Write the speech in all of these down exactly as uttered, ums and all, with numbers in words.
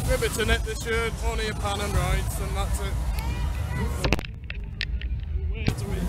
ribbit in it, this shirt, only a pan and rides, and that's it. Wait a minute.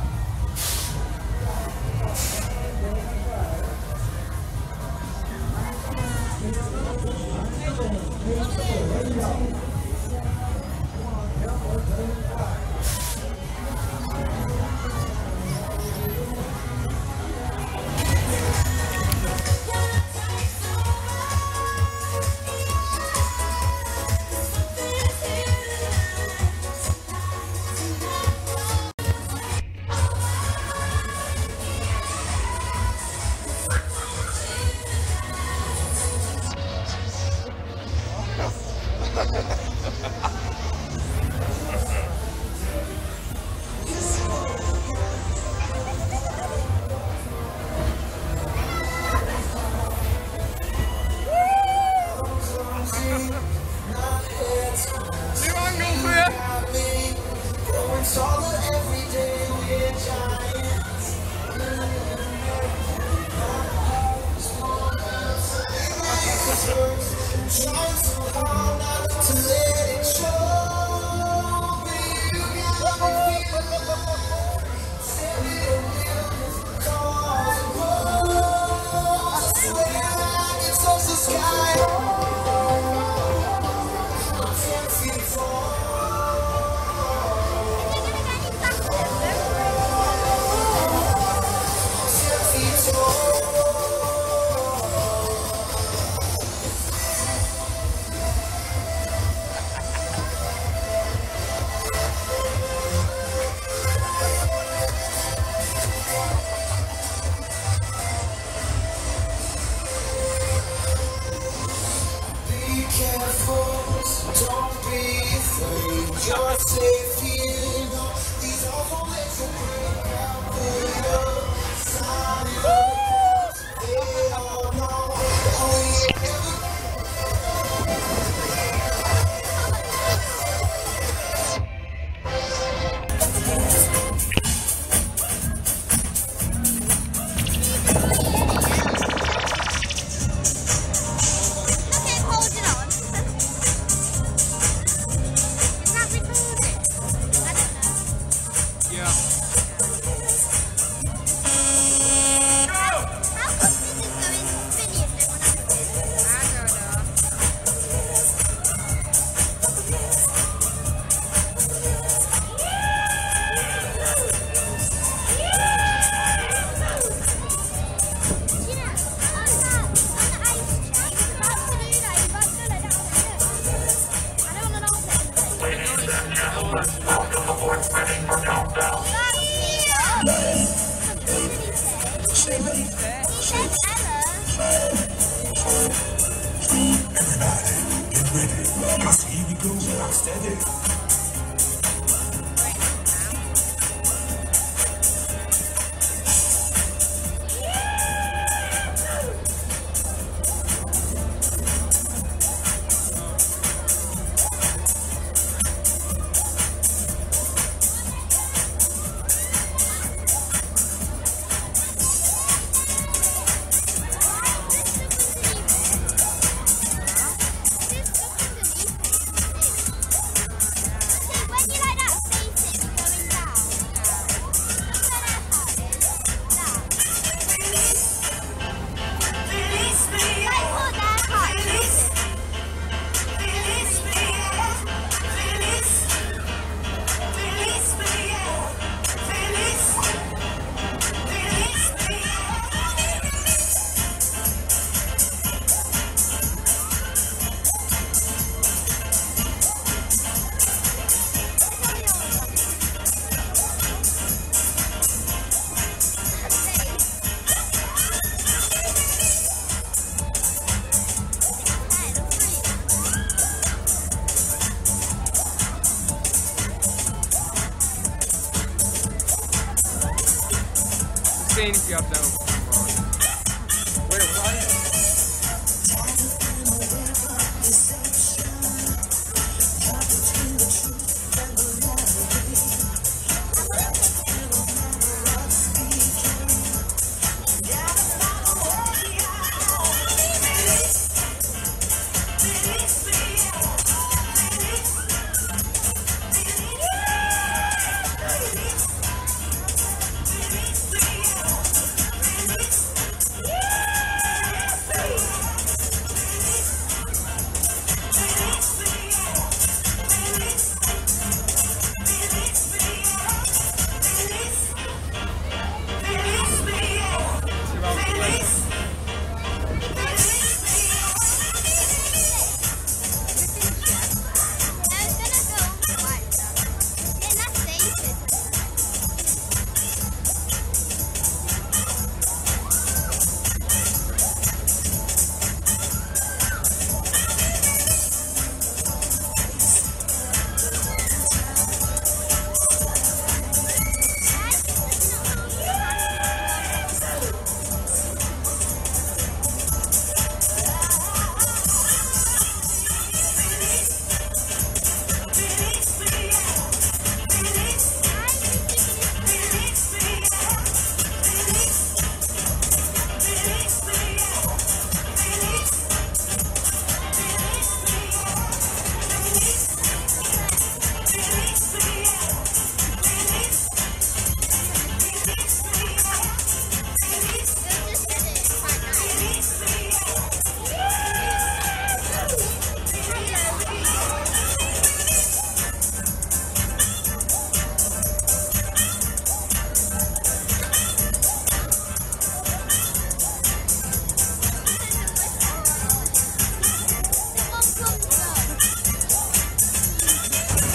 Seeing if you have no. Where was I? Yeah.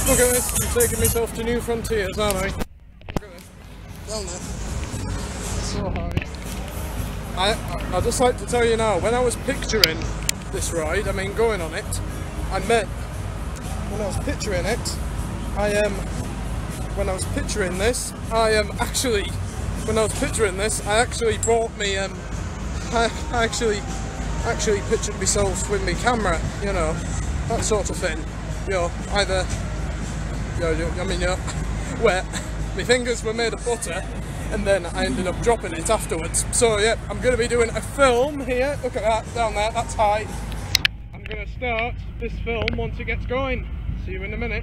Look at this, I'm taking myself to new frontiers, aren't I? Look at this. Down there. So high. I, I'd just like to tell you now, when I was picturing this ride, I mean going on it, I meant, when I was picturing it, I am, um, when I was picturing this, I am um, actually, when I was picturing this, I actually bought me, um, I actually, actually pictured myself with my camera, you know, that sort of thing, you know, either, you know, I mean, you know, where my fingers were made of butter, and then I ended up dropping it afterwards. So yeah, I'm going to be doing a film here. Look at that, down there, that's high. I'm going to start this film once it gets going. See you in a minute.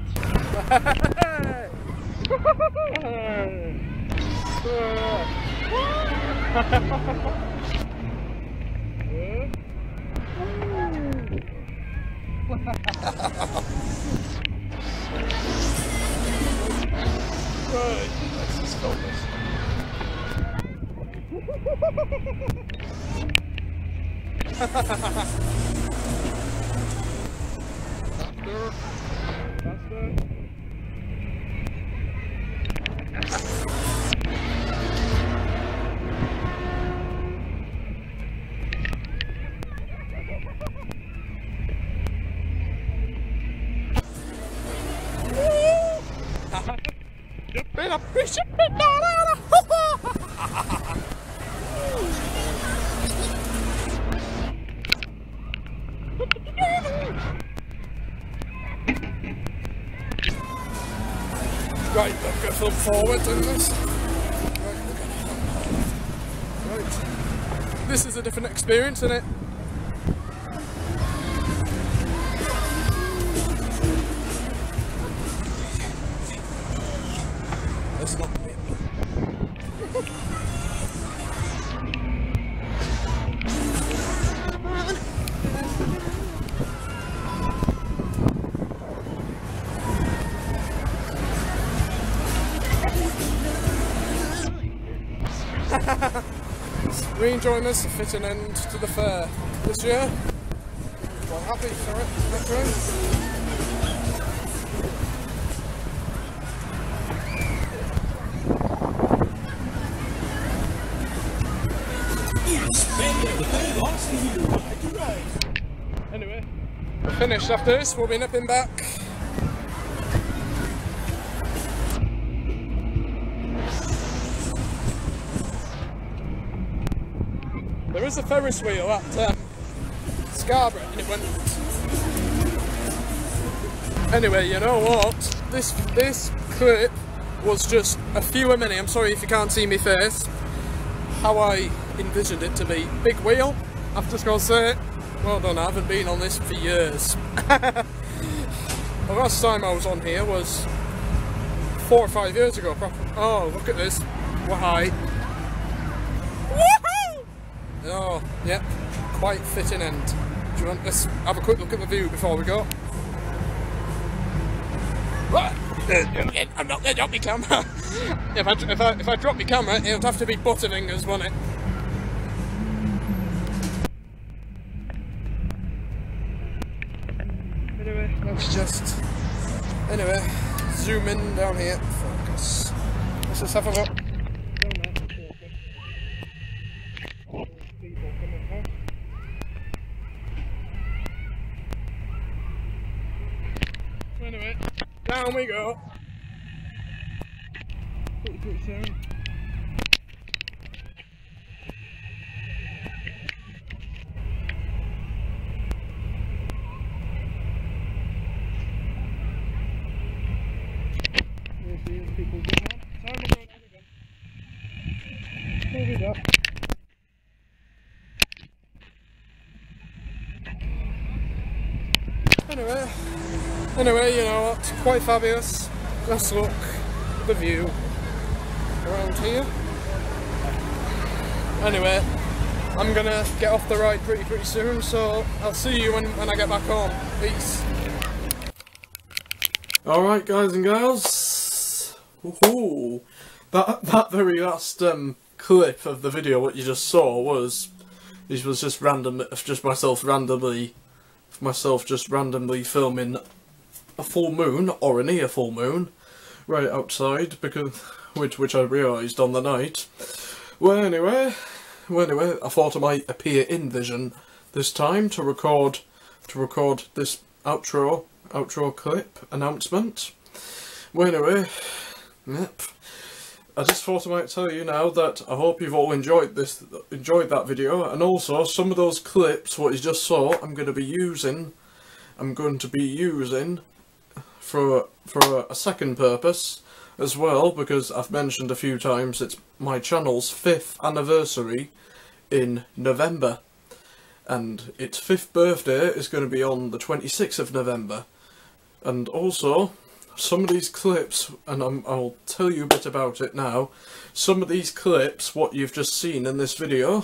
Right, let's just film this. Faster. Faster. Been a fish and been Right, I'm going to film forward doing this. Right, right. This is a different experience, isn't it? It's not me. We enjoying this, a fitting end to the fair this year. Quite happy for it, actually. Anyway, we're finished after this, we'll be nipping back. There is a Ferris wheel at um, Scarborough and it went... Anyway, you know what? This this clip was just a few a minute. I'm sorry if you can't see my face. How I envisioned it to be. Big wheel. I've just got to say, well done, I haven't been on this for years. The last time I was on here was four or five years ago. Oh, look at this. What height. Oh, yep, quite fitting end. Do you want, let's have a quick look at the view before we go. What? I'm not going to drop my camera. if, I, if, I, if I drop my camera, it'll have to be butterfingers, won't it? Anyway, let's just... Anyway, zoom in down here. Focus. Let's just have a look. Anyway, down we go. Pretty, pretty soon. There's the people going on. Time we're going on again. Here we go. Anyway, anyway, you know what, quite fabulous. Let's look at the view around here. Anyway, I'm gonna get off the ride pretty pretty soon, so I'll see you when, when I get back home. Peace. Alright guys and girls, ooh, that, that very last um, clip of the video what you just saw was, this was just random, just myself randomly myself just randomly filming a full moon, or a near full moon, right outside, because which which I realised on the night. Well, anyway, well, anyway, I thought I might appear in vision this time to record to record this outro outro clip announcement. Well, anyway, yep. I just thought I might tell you now that I hope you've all enjoyed this, enjoyed that video, and also some of those clips, what you just saw, I'm going to be using, I'm going to be using for for a second purpose as well, because I've mentioned a few times it's my channel's fifth anniversary in November, and its fifth birthday is going to be on the twenty-sixth of November, and also some of these clips, and I'm, I'll tell you a bit about it now, some of these clips, what you've just seen in this video,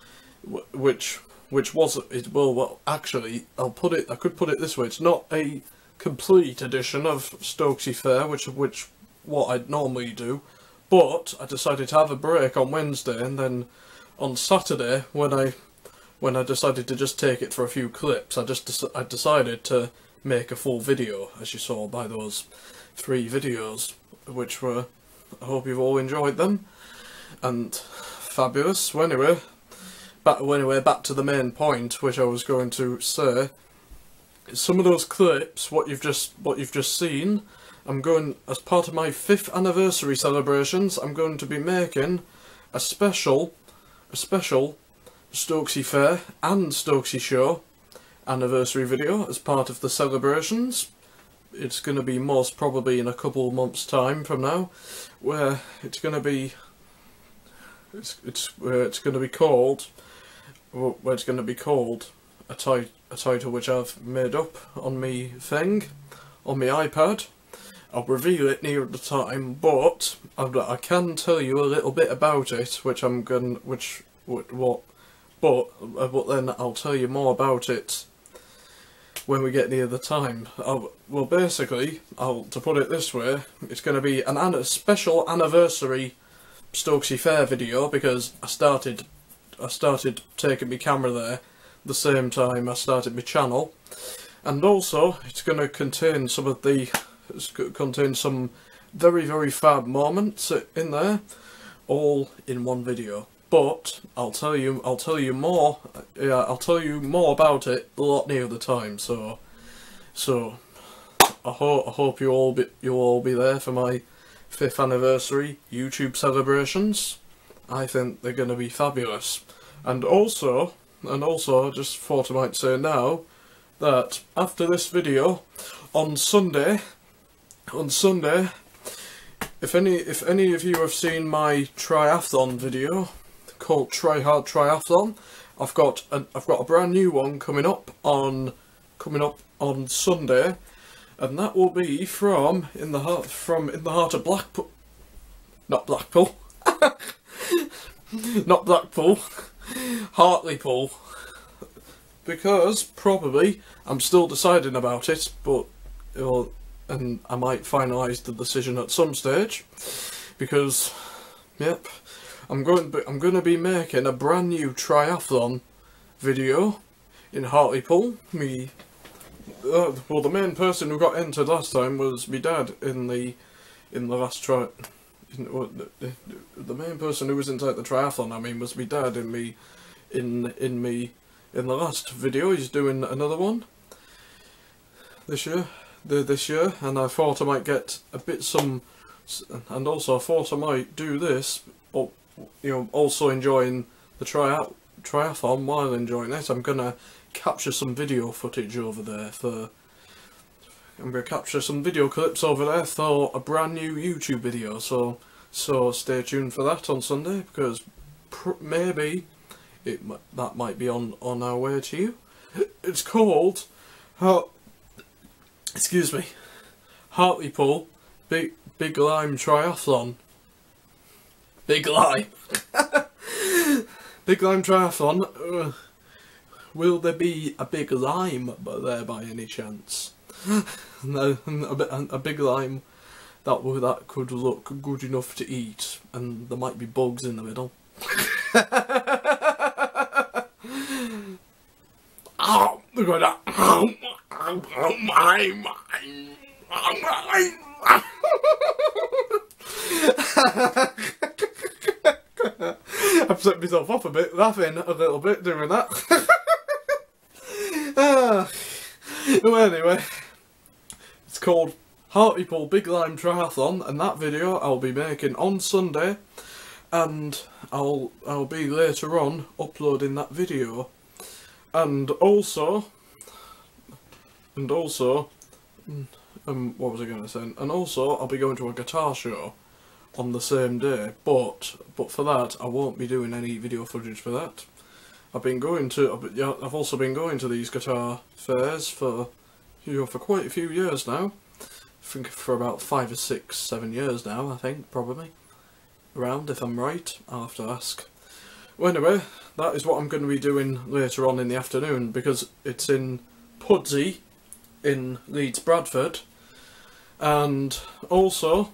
which which was, it, well, well, actually, I'll put it, I could put it this way, it's not a complete edition of Stokesley Fair, which, which, what I'd normally do, but I decided to have a break on Wednesday, and then on Saturday, when I, when I decided to just take it for a few clips, I just, I decided to make a full video, as you saw by those three videos, which were, I hope you've all enjoyed them, and fabulous. Well, anyway, back, well, anyway, back to the main point, which I was going to say. Some of those clips, what you've just, what you've just seen, I'm going, as part of my fifth anniversary celebrations, I'm going to be making a special, a special Stokesley Fair and Stokesley Show anniversary video as part of the celebrations. It's going to be most probably in a couple of months' time from now, where it's going to be, it's it's where it's going to be called, where it's going to be called a tit a title which I've made up on me thing, on my iPad. I'll reveal it near the time, but I, I can tell you a little bit about it, which I'm going, which what, what but but then I'll tell you more about it when we get near the time. I'll, well, basically, I'll, to put it this way, it's going to be an, an special anniversary Stokesley Fair video, because I started, I started taking my camera there the same time I started my channel, and also it's going to contain some of the, it's going to contain some very very fab moments in there, all in one video. But I'll tell you, I'll tell you more. Yeah, I'll tell you more about it a lot near the time. So, so I hope I hope you all be you all be there for my fifth anniversary YouTube celebrations. I think they're going to be fabulous. And also, and also, I just thought I might say now that after this video, on Sunday, on Sunday, if any if any of you have seen my triathlon video called Try Hard Triathlon, I've got a, I've got a brand new one coming up on coming up on Sunday, and that will be from in the heart from in the heart of Blackpool, not Blackpool, not Blackpool, Hartlepool, because probably I'm still deciding about it, but well, and I might finalise the decision at some stage, because yep. I'm going, to, I'm going to be making a brand new triathlon video in Hartlepool. Me, uh, well, the main person who got entered last time was my dad in the, in the last tri. In, well, the, the main person who was inside the triathlon, I mean, was my dad in me, in in me, in the last video. He's doing another one this year, the this year, and I thought I might get a bit some, and also I thought I might do this, but, you know, also enjoying the tri triathlon while enjoying it. I'm gonna capture some video footage over there for. I'm gonna capture some video clips over there for a brand new YouTube video. So, so stay tuned for that on Sunday, because pr maybe it that might be on on our way to you. It's called, uh, excuse me, Hartlepool Big Big Lime Triathlon. Big Lime. Big Lime Triathlon. Uh, will there be a big lime there by any chance? No, a, a big lime that that could look good enough to eat, and there might be bugs in the middle. Oh, look at that. Oh, my, my. I've set myself off a bit, laughing a little bit doing that. ah. Well, anyway, it's called Hartlepool Big Lime Triathlon, and that video I'll be making on Sunday, and I'll I'll be later on uploading that video, and also, and also, um, what was I going to say? And also, I'll be going to a guitar show on the same day, but but for that I won't be doing any video footage for that. I've been going to, yeah, I've also been going to these guitar fairs for, you know, for quite a few years now. I think for about five or six, seven years now, I think, probably. Around, if I'm right, I'll have to ask. Well, anyway, that is what I'm going to be doing later on in the afternoon, because it's in Pudsey, in Leeds, Bradford, and also,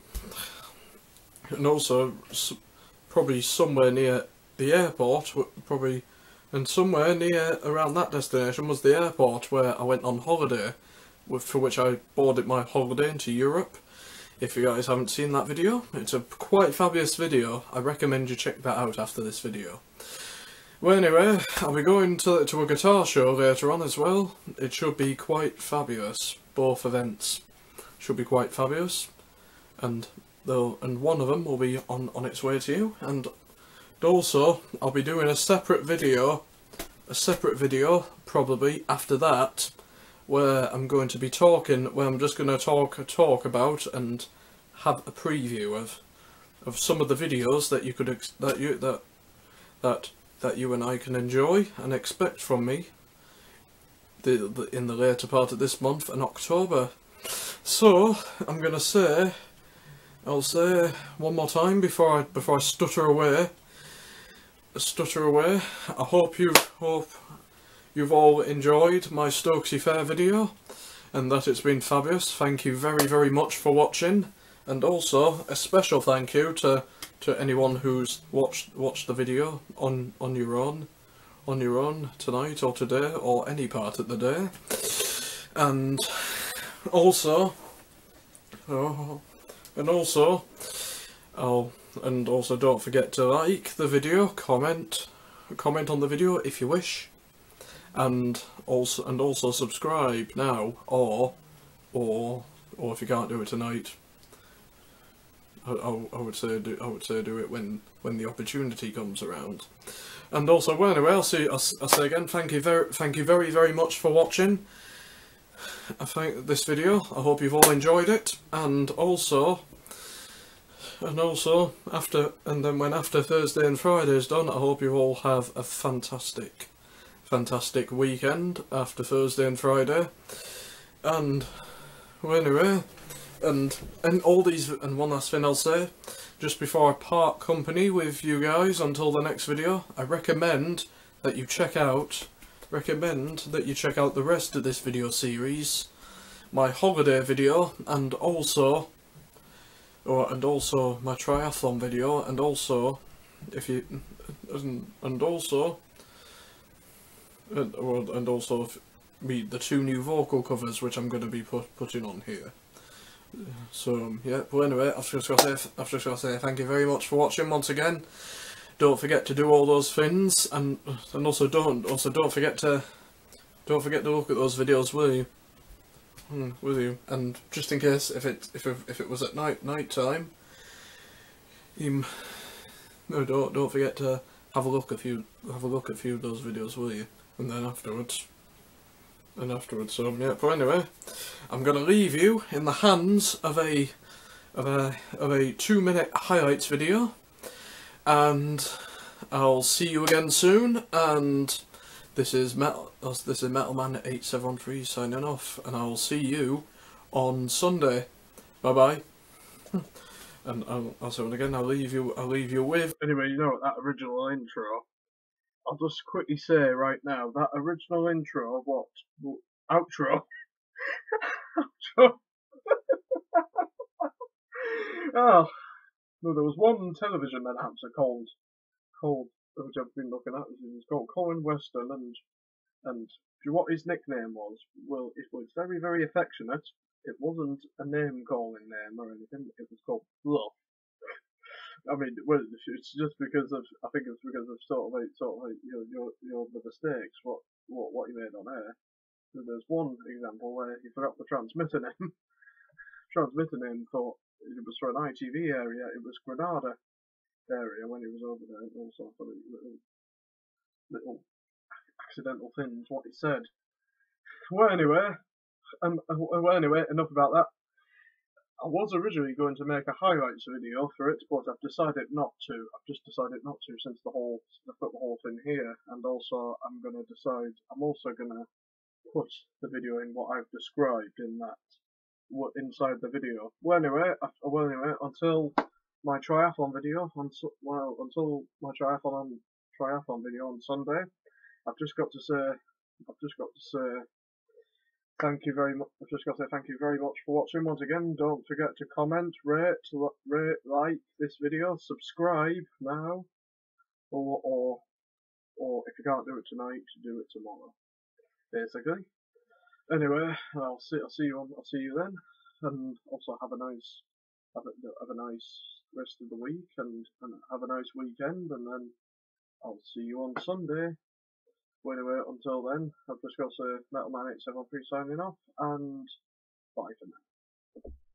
and also, probably somewhere near the airport, probably, and somewhere near around that destination was the airport where I went on holiday, with, for which I boarded my holiday into Europe. If you guys haven't seen that video, it's a quite fabulous video. I recommend you check that out after this video. Well, anyway, I'll be going to, to a guitar show later on as well. It should be quite fabulous. Both events should be quite fabulous, and they'll, and one of them will be on, on its way to you. And also, I'll be doing a separate video, a separate video, probably after that, where I'm going to be talking, where I'm just going to talk talk about and have a preview of of some of the videos that you could ex that you that that that you and I can enjoy and expect from me the, the in the later part of this month in October. So I'm going to say, I'll say one more time before I before I stutter away. Stutter away. I hope you hope. You've all enjoyed my Stokesley Fair video, and that it's been fabulous. Thank you very, very much for watching, and also a special thank you to to anyone who's watched watched the video on on your own, on your own tonight or today or any part of the day, and also, oh, and also, oh, and also don't forget to like the video, comment, comment on the video if you wish. And also, and also subscribe now, or, or, or if you can't do it tonight, I, I, I would say do, I would say do it when when the opportunity comes around. And also, well, anyway, I'll see. I'll, I'll say again, thank you very, thank you very, very much for watching. I think this video. I hope you've all enjoyed it, and also, and also after, and then when after Thursday and Friday is done, I hope you all have a fantastic. Fantastic weekend after Thursday and Friday, and well, anyway, and and all these, and one last thing I'll say, just before I part company with you guys until the next video, I recommend that you check out, recommend that you check out the rest of this video series, my holiday video, and also, or and also my triathlon video, and also, if you, and, and also. And, and also me the two new vocal covers which I'm going to be put, putting on here. So yeah, but anyway, I've just got to say, I've just got to say thank you very much for watching once again. Don't forget to do all those things, and and also don't also don't forget to don't forget to look at those videos, will you? Hmm, will you? And just in case if it if it, if it was at night night time, you no don't don't forget to have a look a few have a look at a few of those videos, will you? And then afterwards, and afterwards, so yeah. But anyway, I'm gonna leave you in the hands of a, of a, of a two-minute highlights video, and I'll see you again soon. And this is Metal, this is Metalman eight seven three signing off, and I'll see you on Sunday. Bye bye. And I'll, I'll say it again. I'll leave you. I'll leave you with. Anyway, you know that original intro. I'll just quickly say right now, that original intro, what, outro, outro, oh, no, there was one television announcer called, called, which I've been looking at, it's called Colin Weston, and, and do you know what his nickname was? Well, it was very, very affectionate, it wasn't a name calling name or anything. It was called Bluff. I mean, well, it's just because of, I think it's because of sort of like, sort of like, you know, your, your the mistakes, what, what, what you made on air. So there's one example where he forgot the transmitter name. Transmitter name thought it was for an I T V area, it was Granada area when he was over there, and all sorts of little, little accidental things, what he said. Well, anyway, um, well, anyway, enough about that. I was originally going to make a highlights video for it, but I've decided not to. I've just decided not to since the whole, I've got the whole thing here, and also I'm going to decide, I'm also going to put the video in what I've described in that, inside the video. Well, anyway, well, anyway, until my triathlon video, on, well, until my triathlon, triathlon video on Sunday, I've just got to say, I've just got to say, thank you very much. I've just got to say thank you very much for watching. Once again, don't forget to comment, rate, rate, like this video, subscribe now, or or or if you can't do it tonight, do it tomorrow. Basically. Anyway, I'll see. I'll see you. On, I'll see you then, and also have a nice, have a, have a nice rest of the week, and, and have a nice weekend, and then I'll see you on Sunday. Well, anyway, until then, I've just got to say Metal Man eight seven three signing off, and bye for now.